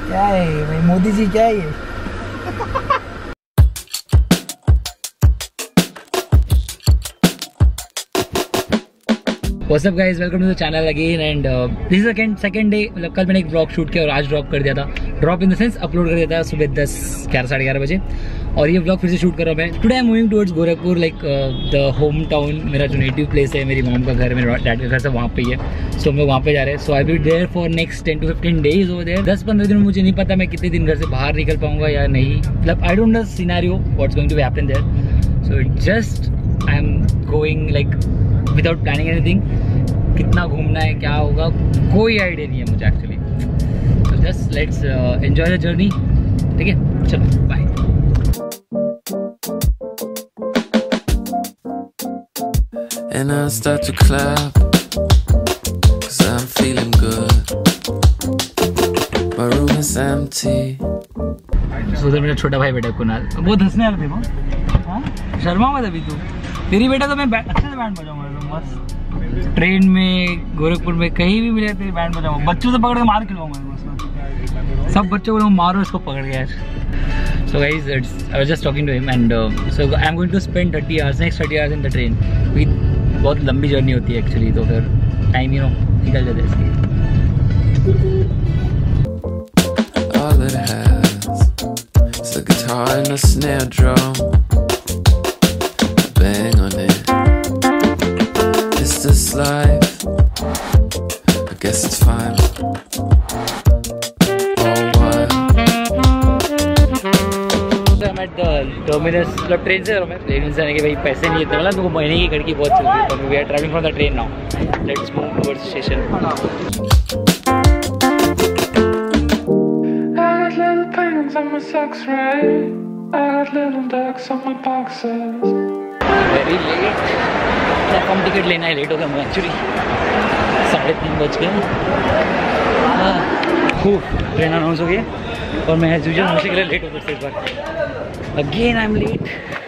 क्या है भाई, मोदी जी क्या है ये? What's up guys, welcome to the channel again and this is second day. मतलब कल मैंने एक ब्लॉग शूट किया और आज ड्रॉप कर दिया था. Drop in the sense upload कर दिया था सुबह 10-11 बजे. और ये ब्लॉग फिर से शूट कर रहा हूँ मैं. Today I am moving towards Gorakhpur, like the home town. मेरा जो नेटिव प्लेस है, मेरी मॉम का घर, मेरे डैड का घर सब वहाँ पे ही है. सो हम लोग वहाँ पे जा रहे हैं. So I will be there for next 10 to 15 days over there. 10-15 दिन में मुझे नहीं पता मैं कितने दिन घर से बाहर निकल पाऊंगा या नहीं. मतलब I don't know scenario what's going to happen there. So just I am going like without planning anything. कितना घूमना है, क्या होगा, कोई आइडिया नहीं है मुझे एक्चुअली. तो just let's enjoy the journey. ठीक है, चलो bye. And I start to clap, 'cause I'm feeling good. My room is empty. उधर मेरा छोटा भाई बेटा कुणाल, वो हंसने वाला देखो. हाँ, शर्मा मत अभी तू. तेरी बेटा तो मैं अच्छे से बैंड बजाऊंगा मस्त. ट्रेन में, गोरखपुर में, कहीं भी मिले तेरी बैंड बजाऊंगा. बच्चों से पकड़ के मार खिलवाऊंगा. सब बच्चों को मारो इसको पकड़ के यार. So guys, I was just talking to him and so I'm going to spend 30 hours, next 30 hours in the train. बहुत लंबी जर्नी होती है एक्चुअली, तो फिर टाइम निकल जाता है इसलिए. All it has is a guitar and a snare drum. Bang on it. Is this life? I guess it's fine. I'm at the terminus. मतलब ट्रेन से मैं प्लेन से आने के भाई पैसे नहीं इतने, मतलब मेरे को महीने की खड़की बहुत चलती है. तो we are travelling from the train now. Let's move towards station. Very late. Platform ticket लेना है, लेट हो गया मैं एक्चुअली. 3:30 बज गए. ट्रेन अनाउंस हो गई और मैं एज यूजुअल हमेशा के लिए लेट हो सकता इस बार. Again I am late.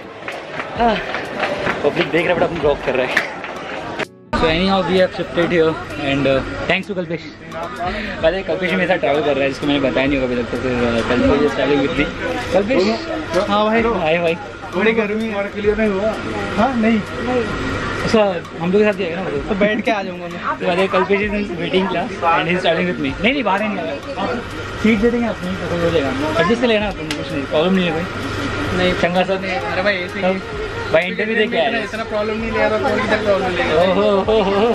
Public देख रहा है बट अपन ब्लॉग कर रहा है. So anyhow we have shifted here and thanks to Kalpesh. पहले कल्पेश मेरे साथ ट्रैवल कर रहा है, जिसको मैंने बताया नहीं होगा अभी तक. तो फिर Kalpesh is travelling with me. Kalpesh. हाँ भाई. हाय भाई. बड़ी गर्मी और क्लियर नहीं हुआ. हाँ नहीं सर हम लोग के साथ जाएगा ना, तो बैठ के आ जाऊंगा मैं. तो पहले Kalpesh is in waiting class and he is travelling with me. नहीं बाहर नहीं आएगा, सीट दे देंगे अपनी, तो हो जाएगा. एडजस्ट से लेना अपन, कुछ नहीं, प्रॉब्लम नहीं है भाई. नहीं चंगा सर. अरे भाई ऐसे भाई इंटरव्यू दे के आया. इतना प्रॉब्लम नहीं ले रहा, कोई इधर प्रॉब्लम लेगा. ओहो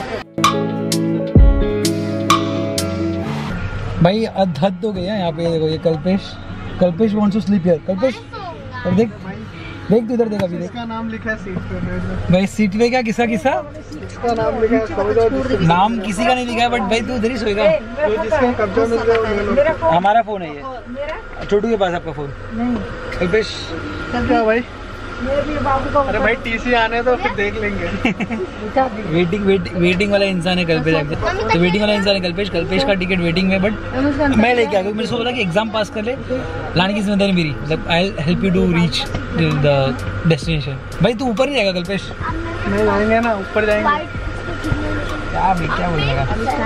भाई हद हो गई है यहाँ पे. देखो ये Kalpesh wants to sleep here. Kalpesh और देख तू इधर देख. अभी देख, इसका नाम लिखा है सीट पे. भाई सीट पे क्या, किसका इसका नाम लिखा है. नाम किसी का नहीं लिखा है, बट भाई तू उधर ही सोएगा. जिसका कब्जा मिल जाए. हमारा फोन है ये. छोटू के पास आपका फोन नहीं. कल्पेश क्या भाई? अरे भाई टीसी आने तो फिर देख लेंगे. वेटिंग वाला इंसान है कल्पेश. तो वेटिंग वाला इंसान है कल्पेश. कल्पेश का टिकट वेटिंग में, बट मैं लेके आ गया. मेरे को बोला कि एग्जाम पास कर ले, लाने की जिम्मेदारी मेरी. मतलब I help you to reach the destination. भाई तू ऊपर नहीं जाएगा कल्पेश? नहीं जाएंगे ना, ऊपर जाएंगे. क्या बोलेगा?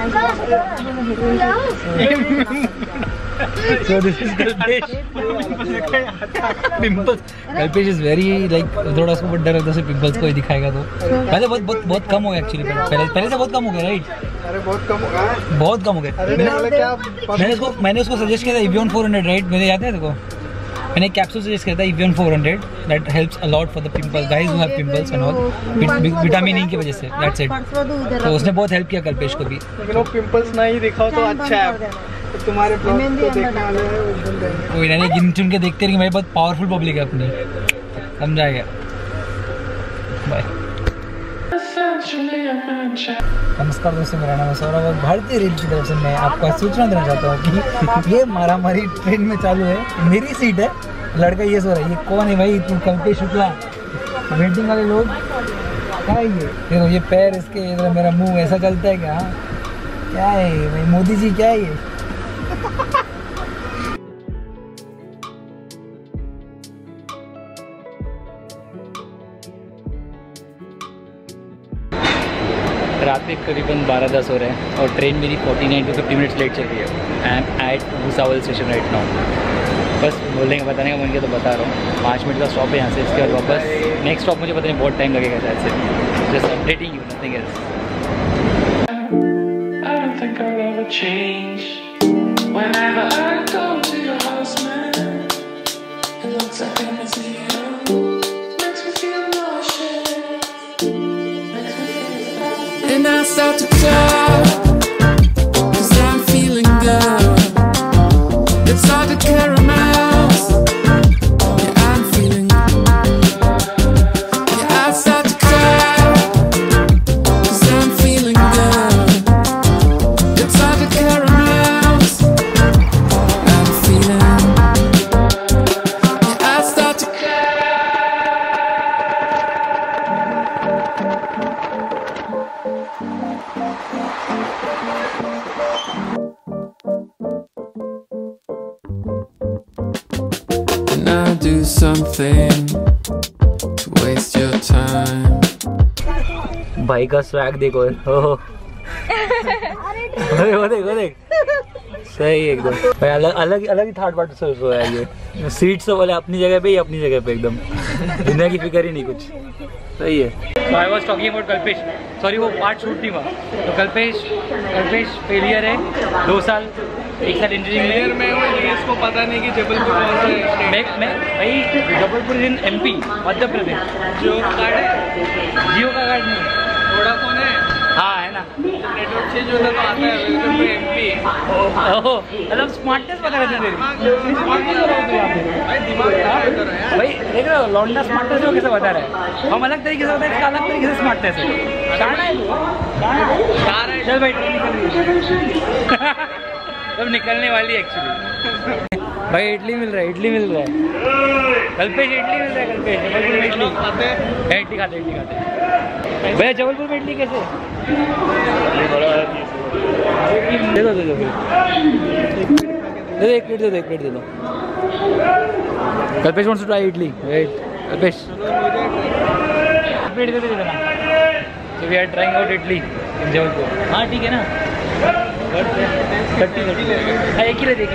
So this is Kalpesh. Pimples. Kalpesh is very like थोड़ा उसको बहुत डर लगता है पिंपल्स को ही दिखाएगा तो. पहले बहुत कम हो गया एक्चुअली. पहले से बहुत कम हो गया, राइट? अरे बहुत कम हो गया. बहुत कम हो गया. मैंने उसको सजेस्ट किया था इवियन 400, राइट? मैंने याद है देखो. मैंने एक कैप्सूल सजेस्ट किया था Evion 400. That helps a lot for the pimples, guys who have pimples and all. Vitamin E की वजह से. That's it. तो उसने बहुत हेल्प किया कल्पेश को भी. लेकिन वो पिंपल्स नहीं दिखाओ तो अच्छा है. तो तुम्हारे ब्लॉग को देखने वाले हैं वो एकदम देंगे. कोई नहीं, गिन चुन के देखते रहेंगे भाई. बहुत पावरफुल पब्लिक है अपनी, समझाएगा. बाय. नमस्कार दोस्तों, मेरा नाम है सौरभ और भारतीय रेल की तरफ से मैं आपको सूचना देना चाहता हूँ कि ये मारामारी ट्रेन में चालू है. मेरी सीट है, लड़का ये सो रहा है. ये कौन है भाई? तू कल्पेश शुक्ला. वेटिंग वाले लोग क्या है ये? देखो ये पैर इसके, इधर मेरा मुंह ऐसा चलता है क्या? क्या है भाई, मोदी जी क्या है ये? रात के करीबन 12-10 हो रहे हैं और ट्रेन मेरी 49 to 50 मिनट्स लेट चल रही है। I am at Bhusawal station right now. बस बोलने का बताने का मन किया तो बता रहा हूँ। 5 मिनट का स्टॉप है यहाँ से, इसके बाद वापस नेक्स्ट स्टॉप मुझे पता नहीं बहुत टाइम लगेगा शायद से। Just updating you, nothing else. I don't think I'll ever change. Whenever I go to your house, man, it looks like a museum. Makes me feel nauseous. Makes me feel. And I start to cry, 'cause I'm feeling good. It's hard to carry my house. Yeah, I'm feeling good. Yeah, I start to cry, 'cause I'm feeling good. It's hard to carry my house. I'm feeling. Yeah, I start to cry. And I'll do something to waste your time. भाई का swag देखो, हो वो देख सही एकदम भाई, अलग अलग ही थाट बाट से सोया ये। सीट्स तो बोले अपनी जगह पे ही, अपनी जगह पे एकदम, दुनिया की फिक्र ही नहीं कुछ। सही है। I was talking about Kalpesh, sorry वो पार्ट शूट नहीं हुआ। तो कल्पेश फेलियर है, 2 साल 1 साल इंजीनियरिंग में वो, इसको पता नहीं कि जबलपुर मैं भाई जबलपुर इन MP मध्य प्रदेश। जियो का कार्ड नहीं, वोडाफोन है। हाँ है ना, नेटवर्क चेंज होता तो आता है। Welcome to MP। ओहो मतलब स्मार्टनेस पता रहता है भाई, दिमाग भाई देख रहे हो लौंडा स्मार्टनेस को कैसे बता रहा है। हम अलग तरीके से होता है, इसका अलग तरीके से स्मार्टनेस है। शाना है चल भाई, ट्रेन निकल रही है अब निकलने वाली एक्चुअली। भाई इडली मिल रहा है, कल्पेश इडली मिल रहा है। कल्पेश जबलपुर में इडली खाते भैया, जबलपुर में इडली कैसे दे दो एक प्लेट दे दो। Kalpesh wants to try idli. Wait Kalpesh, plate दे देना। So we are trying out idli in Jabalpur. हाँ ठीक है ना, 30 हाँ एक ही रहती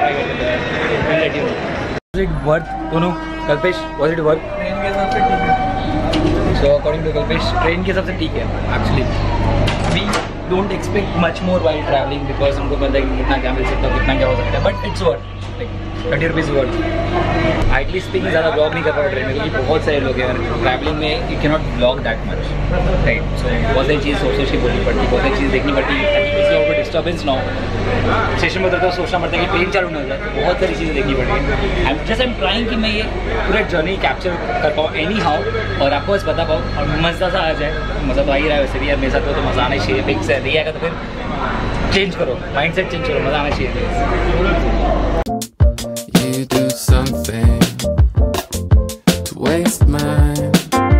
है। वर्थ दोनों Kalpesh, was it worth? Train के हिसाब से ठीक है। So according to Kalpesh train के हिसाब से ठीक है। Actually we don't expect much more while travelling, because हमको पता है कि कितना क्या मिल सकता है, कितना क्या हो सकता है, but it's worth, like 30 rupees worth. Ideally speaking ज़्यादा ब्लॉग नहीं कर पा ट्रेन में, क्योंकि बहुत सारे लोग हैं ट्रैवलिंग में, you can not blog that much, right. So बहुत सारी चीज़ सोच सोच के बोलनी पड़ती है, बहुत सारी चीज़ देखनी पड़ती है। डिस्टर्बेंस ना हो, स्टेशन में तो सोचना पड़ता है कि ट्रेन चालू ना हो जाए, बहुत सारी चीज़ें देखनी पड़ती है। आई एम ट्राइंग कि मैं ये पूरा जर्नी कैप्चर कर पाऊँ एनी हाउ, और आपको बस बता पाऊँ और मज़ा सा आ जाए। मज़ा तो आ ही रहा है वैसे भी यार, मेरे साथ तो मज़ा आना ही चाहिए। फिक्स है, नहीं आएगा तो फिर चेंज करो, माइंड सेट चेंज करो, मज़ा आना चाहिए। You do something to waste mine.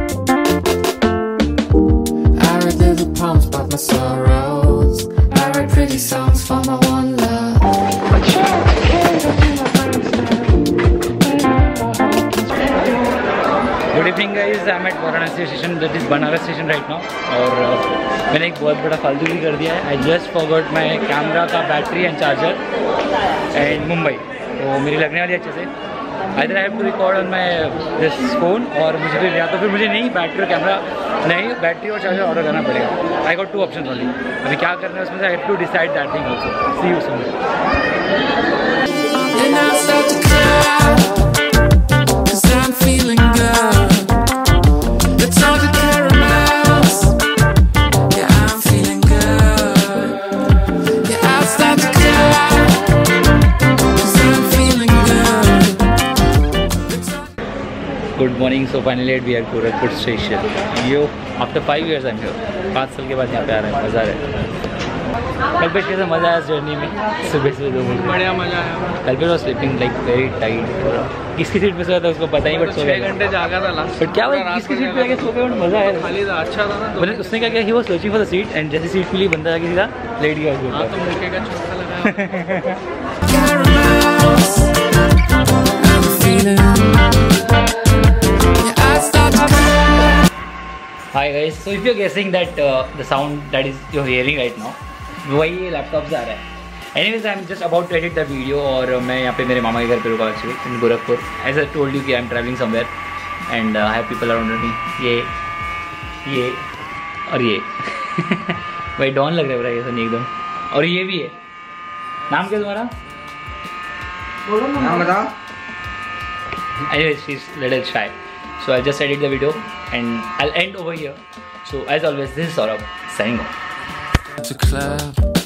I write little poems about my sorrows. I write pretty songs for my one love. Good evening guys, I am at Varanasi station, that is Banaras station right now. और मैंने एक बहुत बड़ा फालतू भी कर दिया है। I just forgot my camera का battery and charger and Mumbai, तो मेरी लगने वाली अच्छे से। Either I have to record on my this phone, और मुझे फिर या तो फिर मुझे नहीं बैटरी और कैमरा नहीं, बैटरी और चार्जर ऑर्डर करना पड़ेगा। I got 2 option only. अभी क्या करना है उसमें से, I have to decide that thing also. See you soon. Good morning. So finally at we are Gorakhpur station. Yo after 5 years I am here, 5 साल के बाद यहाँ पे आ रहे हैं, मज़ा आ रहा है। कल पे कैसे मज़ा आया इस जर्नी में? सुबह से 2 घंटे बढ़िया मज़ा आया। कल पे was sleeping like very tight. किसकी सीट पे सोया था उसको पता ही, बट 6 घंटे जागा था लास्ट। बट क्या हुआ, किसकी सीट पे आके सो गए, मज़ा आया, खाली था, अच्छा था ना। मतलब उसने क्या किया, he was searching for the seat and जैसे सीट मिली बंदा जाके सीधा लेट गया उसके ऊपर। तो मुझे का छोटा लगा। Hi Hi guys. So if you're guessing that the sound that is you're hearing right now, वही laptop से आ रहा है. Anyways, I'm just about to edit the video और मैं यहाँ पे मेरे मामा के घर पे रुका actually in Gorakhpur. As I told you कि I'm traveling somewhere and I have people around me. ये और ये. भाई डॉन लग रहा है ये सनी एकदम. और ये भी है. नाम क्या तुम्हारा? बोलो नाम बताओ. Anyways, she's a little shy. So I'll just edit the video and I'll end over here. So as always, this is Saurabh signing off. To club.